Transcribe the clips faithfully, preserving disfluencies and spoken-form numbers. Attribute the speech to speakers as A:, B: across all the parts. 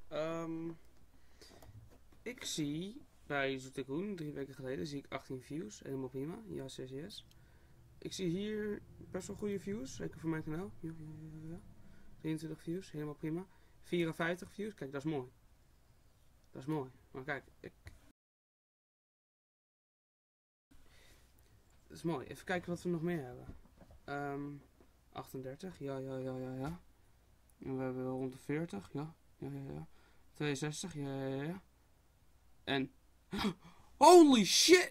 A: Um, ik zie bij Zoete Groen, drie weken geleden, zie ik achttien views. Helemaal prima. Ja, zes yes. Ik zie hier best wel goede views. Zeker voor mijn kanaal. Ja, ja, ja, ja. drieëntwintig views. Helemaal prima. vierenvijftig views. Kijk, dat is mooi. Dat is mooi. Maar kijk, ik... Dat is mooi. Even kijken wat we nog meer hebben. Um, achtendertig. Ja, ja, ja, ja, ja. En we hebben rond de veertig. Ja, ja, ja, ja. tweeënzestig. Ja, ja, ja. En... Holy shit!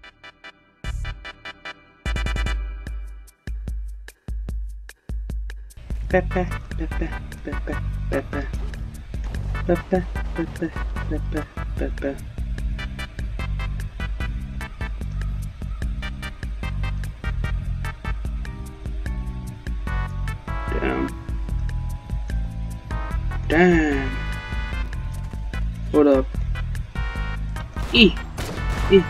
A: Pepe, pepe, pepe, pepe. Pepe, pepe, pepe, pepe. Damn. Damn. Hold up. E. E.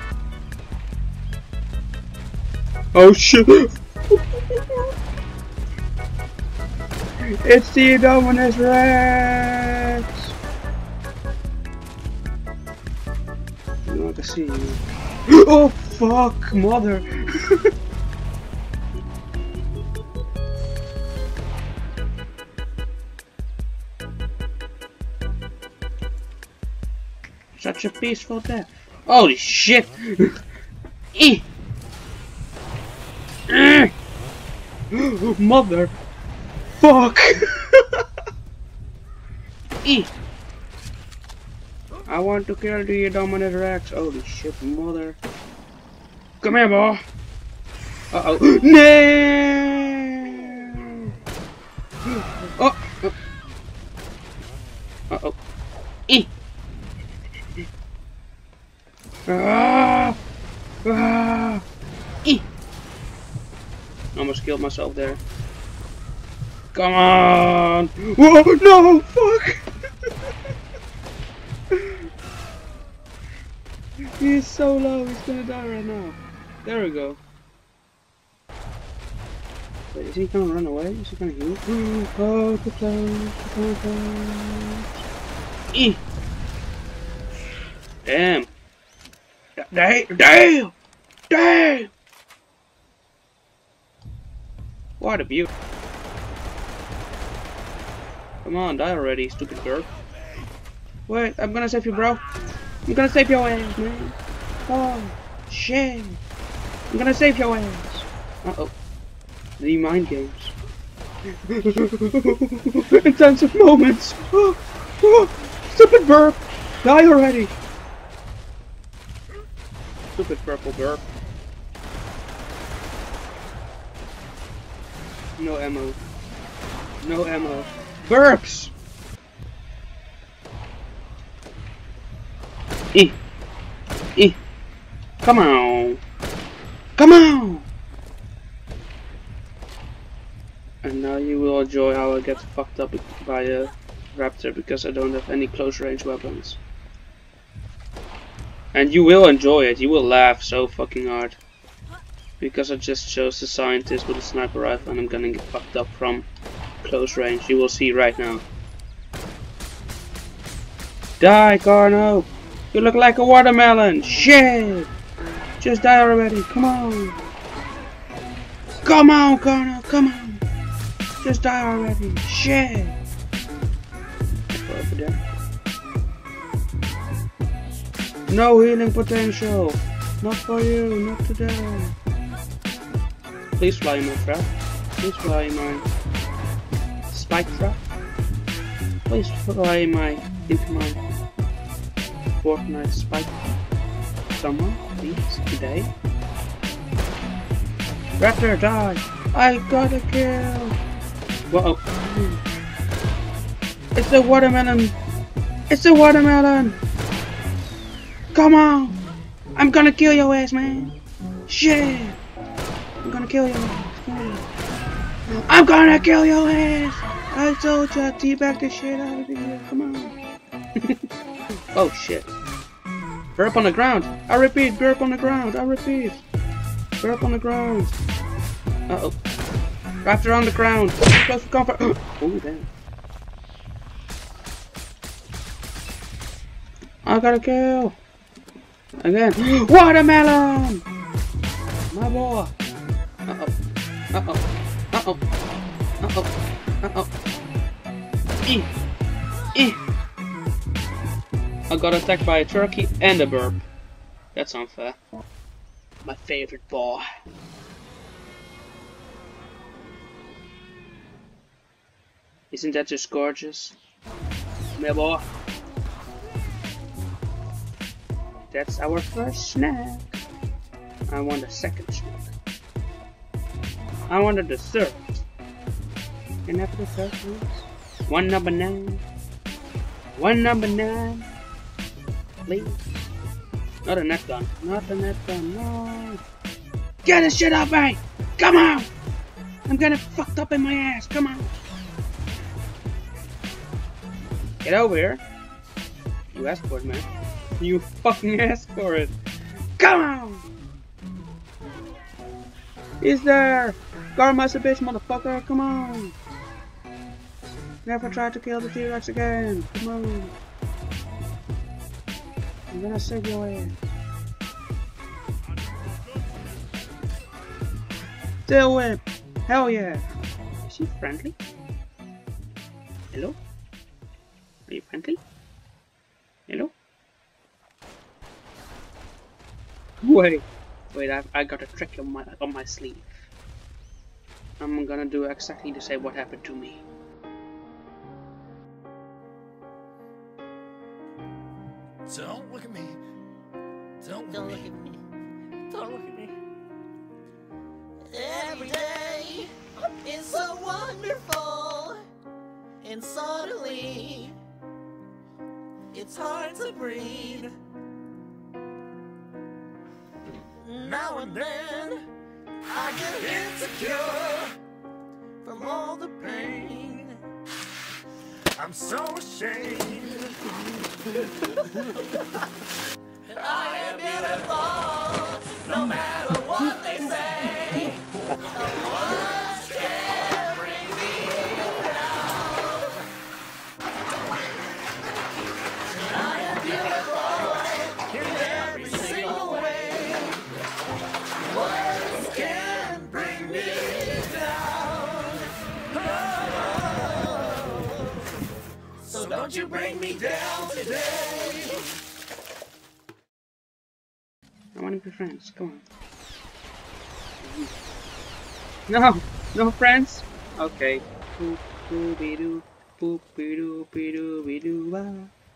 A: Oh shit. It's the Indominus Rex. I can see you. Oh fuck, mother. Such a peaceful death. Holy shit! E. Mother. Fuck! E. I want to kill the Indominus Rex. Holy shit, mother. Come here, boy. Uh oh. No! Oh. Uh oh. E. Ah! Ah! E. Almost killed myself there. Come on! Whoa, no! Fuck! He's so low, he's gonna die right now. There we go. Wait, is he gonna run away? Is he gonna heal? Oh, the close, the close. E! Damn! Damn! Damn! Damn! What a beauty. Come on, die already, stupid bird. Wait, I'm gonna save you, bro. I'm gonna save your ass, man. Oh, shit. I'm gonna save your ass. Uh-oh. The mind games. Intensive moments. Oh, oh, stupid burp. Die already. Stupid purple burp. No ammo. No ammo. Burps! E. E. Come on. Come on! And now you will enjoy how I get fucked up by a raptor because I don't have any close range weapons. And you will enjoy it. You will laugh so fucking hard. Because I just chose the scientist with a sniper rifle and I'm gonna get fucked up from close range. You will see right now. Die, Carno! You look like a watermelon! Shit! Just die already! Come on! Come on, Carno! Come on! Just die already! Shit! Go over there. No healing potential! Not for you! Not today! Please fly in my trap. Please fly in my spike trap. Please fly my into my Fortnite spike. Someone, please, today. Raptor, die! I got a kill! Whoa! It's a watermelon! It's a watermelon! Come on! I'm gonna kill your ass, man! Shit! I'm gonna kill your ass! I'm gonna kill your ass! I told you, teabag the shit out of here. Come on. Oh shit. Burp on the ground. I repeat, burp on the ground. I repeat. Burp on the ground. Uh oh. Raptor on the ground. Close for comfort. Oh damn. I got a kill. Again. Watermelon! My boy. Uh-oh. Uh-oh. Uh-oh. Uh-oh. Uh-oh. Eh. Eh. I got attacked by a turkey and a burp. That's unfair. My favorite boy. Isn't that just gorgeous? My boy. That's our first snack. I want a second snack. I want a dessert. Can I have a dessert, please? One number nine. One number nine. Please. Not a net gun. Not a net gun. No. Get this shit up, mate! Come on! I'm getting fucked up in my ass. Come on. Get over here. You asked for it, man. You fucking asked for it. Come on! He's there! Karma's a bitch, motherfucker. Come on! Never try to kill the T-Rex again. Come on. I'm gonna save your ass. Tail whip! Hell yeah! Is she friendly? Hello? Are you friendly? Hello? Wait, wait! I I got a trick on my on my sleeve. I'm gonna do exactly the same what happened to me.
B: Don't look at me. Don't, Don't look at me. Don't look at me. Every day is so wonderful, and suddenly it's hard to breathe. Now and then I get insecure from all the pain. I'm so ashamed. I am beautiful, no matter what they say. No one can bring me down. I am beautiful in every single way. Words can bring me down. Oh, so don't you bring me down today.
A: I want to be friends. Come on. No, no friends. Okay. Boop boop be doo, boop be doo be doo be doo ba.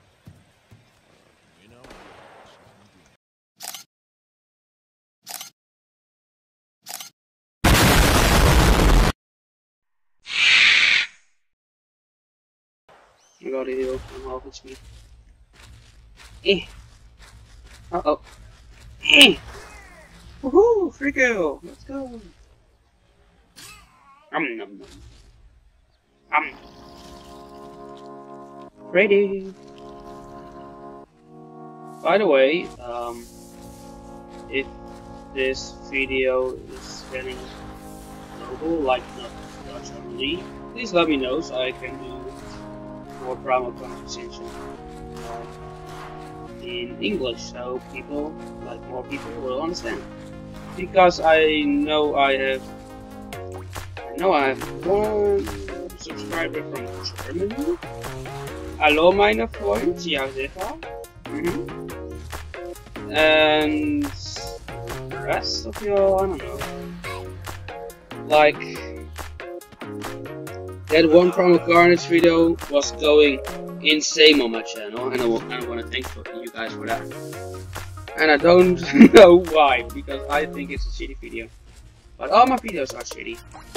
A: I got it. I'm off with me. Eh. Uh oh. Eh. Woohoo! Free kill! Let's go! Um num num. Um. Ready. By the way, um, if this video is getting global, like not Dutch only, please let me know so I can do more promo conversation uh, in English, so people, like more people, will understand. Because I know I have, I know I have one subscriber from Germany. Hallo meine Freund, ja sicher. Mm-hmm. And the rest of your, I don't know, like that one Promo Carnage video was going insane on my channel, and I, I want to thank for you guys for that. And I don't know why, because I think it's a shitty video. But all my videos are shitty.